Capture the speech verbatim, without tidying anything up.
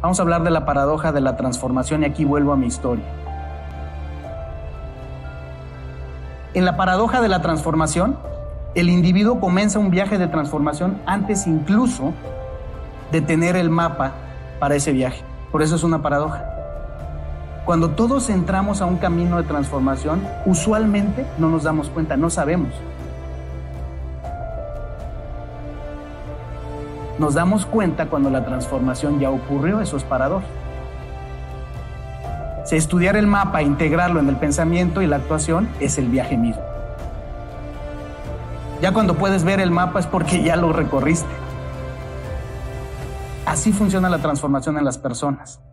Vamos a hablar de la paradoja de la transformación y aquí vuelvo a mi historia. En la paradoja de la transformación, el individuo comienza un viaje de transformación antes incluso de tener el mapa para ese viaje. Por eso es una paradoja. Cuando todos entramos a un camino de transformación, usualmente no nos damos cuenta, no sabemos. Nos damos cuenta cuando la transformación ya ocurrió, eso es paradójico. Si estudiar el mapa e integrarlo en el pensamiento y la actuación es el viaje mismo. Ya cuando puedes ver el mapa es porque ya lo recorriste. Así funciona la transformación en las personas.